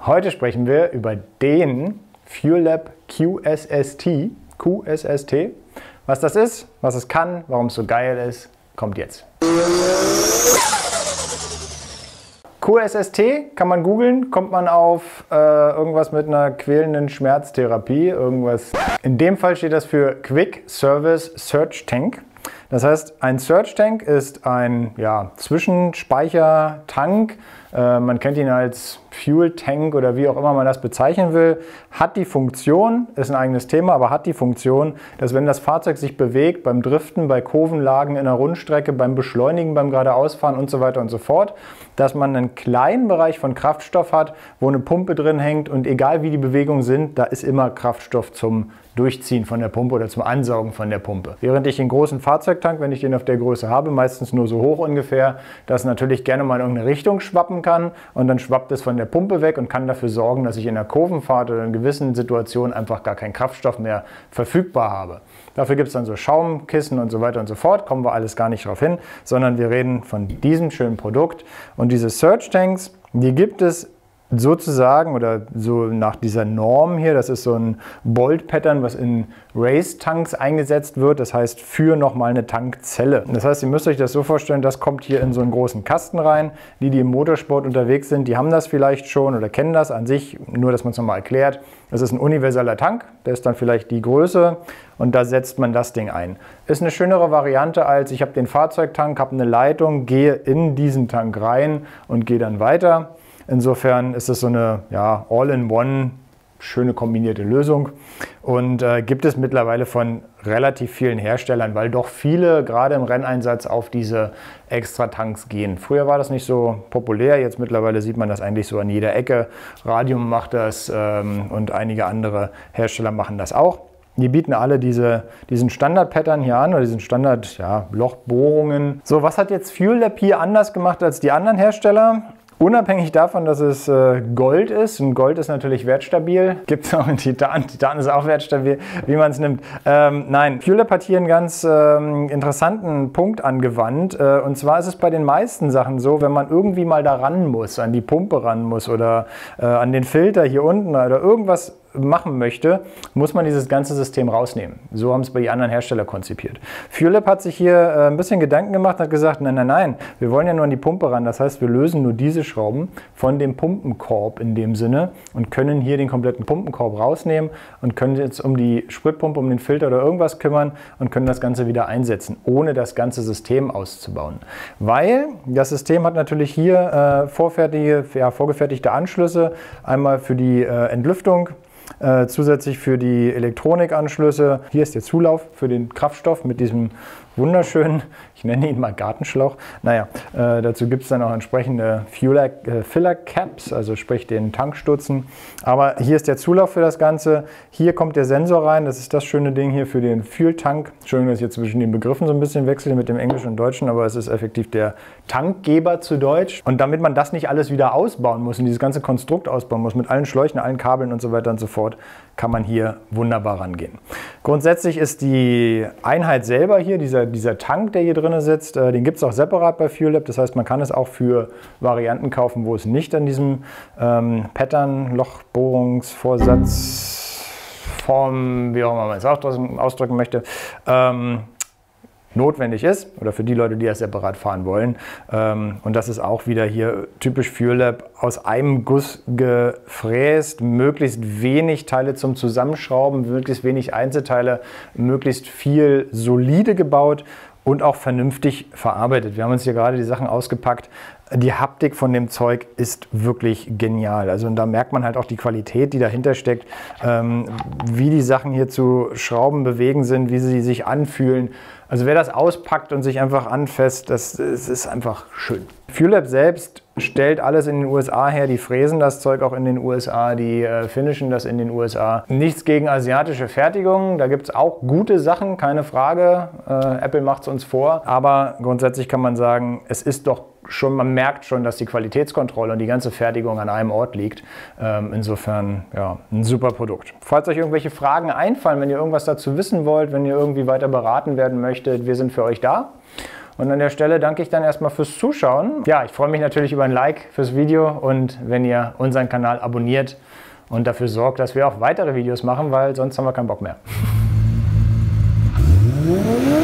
Heute sprechen wir über den FuelLab QSST. Was das ist, was es kann, warum es so geil ist, kommt jetzt. QSST kann man googeln, kommt man auf irgendwas mit einer quälenden Schmerztherapie, irgendwas. In dem Fall steht das für Quick Service Search Tank. Das heißt, ein Search Tank ist ein Zwischenspeichertank. Man kennt ihn als Fuel Tank oder wie auch immer man das bezeichnen will. Hat die Funktion, ist ein eigenes Thema, aber hat die Funktion, dass wenn das Fahrzeug sich bewegt, beim Driften, bei Kurvenlagen in der Rundstrecke, beim Beschleunigen, beim Geradeausfahren und so weiter und so fort, dass man einen kleinen Bereich von Kraftstoff hat, wo eine Pumpe drin hängt und egal wie die Bewegungen sind, da ist immer Kraftstoff zum Durchziehen von der Pumpe oder zum Ansaugen von der Pumpe. Während ich den großen Fahrzeugtank, wenn ich den auf der Größe habe, meistens nur so hoch ungefähr, dass natürlich gerne mal in irgendeine Richtung schwappen kann und dann schwappt es von der Pumpe weg und kann dafür sorgen, dass ich in der Kurvenfahrt oder in gewissen Situationen einfach gar keinen Kraftstoff mehr verfügbar habe. Dafür gibt es dann so Schaumkissen und so weiter und so fort, kommen wir alles gar nicht drauf hin, sondern wir reden von diesem schönen Produkt. Und diese Search Tanks, die gibt es sozusagen oder so nach dieser Norm hier, das ist so ein Bolt-Pattern, was in Race-Tanks eingesetzt wird, das heißt für nochmal eine Tankzelle. Das heißt, ihr müsst euch das so vorstellen, das kommt hier in so einen großen Kasten rein. Die im Motorsport unterwegs sind, die haben das vielleicht schon oder kennen das an sich, nur dass man es nochmal erklärt. Das ist ein universeller Tank, der ist dann vielleicht die Größe und da setzt man das Ding ein. Ist eine schönere Variante als, ich habe den Fahrzeugtank, habe eine Leitung, gehe in diesen Tank rein und gehe dann weiter. Insofern ist es so eine All-in-One, schöne kombinierte Lösung und gibt es mittlerweile von relativ vielen Herstellern, weil doch viele gerade im Renneinsatz auf diese Extra-Tanks gehen. Früher war das nicht so populär, jetzt mittlerweile sieht man das eigentlich so an jeder Ecke. Radium macht das und einige andere Hersteller machen das auch. Die bieten alle diesen Standard-Pattern hier an oder diesen Standard-Lochbohrungen. So, was hat jetzt FuelLab hier anders gemacht als die anderen Hersteller? Unabhängig davon, dass es Gold ist, und Gold ist natürlich wertstabil, gibt es auch in Titan, Titan ist auch wertstabil, wie man es nimmt. Nein, FuelLab hat hier einen ganz interessanten Punkt angewandt, und zwar ist es bei den meisten Sachen so, wenn man irgendwie mal da ran muss, an die Pumpe ran muss oder an den Filter hier unten oder irgendwas machen möchte, muss man dieses ganze System rausnehmen. So haben es bei den anderen Herstellern konzipiert. FuelLab hat sich hier ein bisschen Gedanken gemacht und hat gesagt, nein, wir wollen ja nur an die Pumpe ran. Das heißt, wir lösen nur diese Schrauben von dem Pumpenkorb in dem Sinne und können hier den kompletten Pumpenkorb rausnehmen und können jetzt um die Spritpumpe, um den Filter oder irgendwas kümmern und können das Ganze wieder einsetzen, ohne das ganze System auszubauen. Weil das System hat natürlich hier vorgefertigte Anschlüsse, einmal für die Entlüftung, zusätzlich für die Elektronikanschlüsse. Hier ist der Zulauf für den Kraftstoff mit diesem wunderschönen, ich nenne ihn mal Gartenschlauch. Dazu gibt es dann auch entsprechende Filler Caps, also sprich den Tankstutzen. Aber hier ist der Zulauf für das Ganze. Hier kommt der Sensor rein, das ist das schöne Ding hier für den Fuel-Tank. Entschuldigung, dass ich jetzt zwischen den Begriffen so ein bisschen wechsle mit dem Englischen und Deutschen, aber es ist effektiv der Tankgeber zu Deutsch. Und damit man das nicht alles wieder ausbauen muss und dieses ganze Konstrukt ausbauen muss, mit allen Schläuchen, allen Kabeln und so weiter und so fort, kann man hier wunderbar rangehen. Grundsätzlich ist die Einheit selber hier, dieser Tank, der hier drin sitzt, den gibt es auch separat bei FuelLab. Das heißt, man kann es auch für Varianten kaufen, wo es nicht an diesem Pattern, Lochbohrungsvorsatzform, wie auch immer man es ausdrücken möchte, notwendig ist oder für die Leute, die das separat fahren wollen. Und das ist auch wieder hier typisch FuelLab, aus einem Guss gefräst, möglichst wenig Teile zum Zusammenschrauben, möglichst wenig Einzelteile, möglichst viel solide gebaut und auch vernünftig verarbeitet. Wir haben uns hier gerade die Sachen ausgepackt. Die Haptik von dem Zeug ist wirklich genial. Also und da merkt man halt auch die Qualität, die dahinter steckt, wie die Sachen hier zu schrauben, bewegen sind, wie sie sich anfühlen. Also wer das auspackt und sich einfach anfasst, das ist einfach schön. FuelLab selbst stellt alles in den USA her, die fräsen das Zeug auch in den USA, die finishen das in den USA. Nichts gegen asiatische Fertigungen, da gibt es auch gute Sachen, keine Frage. Apple macht es uns vor, aber grundsätzlich kann man sagen, es ist doch schon, man merkt schon, dass die Qualitätskontrolle und die ganze Fertigung an einem Ort liegt. Insofern, ja, ein super Produkt. Falls euch irgendwelche Fragen einfallen, wenn ihr irgendwas dazu wissen wollt, wenn ihr irgendwie weiter beraten werden möchtet, wir sind für euch da. Und an der Stelle danke ich dann erstmal fürs Zuschauen. Ja, ich freue mich natürlich über ein Like fürs Video und wenn ihr unseren Kanal abonniert und dafür sorgt, dass wir auch weitere Videos machen, weil sonst haben wir keinen Bock mehr.